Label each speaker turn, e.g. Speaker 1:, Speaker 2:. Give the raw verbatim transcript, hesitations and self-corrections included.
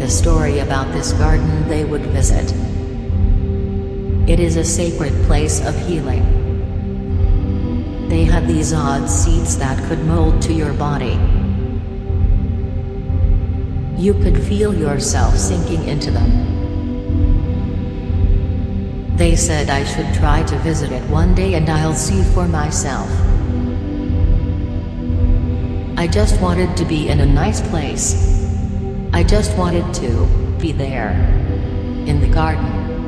Speaker 1: a story about this garden they would visit. It is a sacred place of healing. They had these odd seeds that could mold to your body. You could feel yourself sinking into them. They said I should try to visit it one day and I'll see for myself. I just wanted to be in a nice place. I just wanted to be there. In the garden.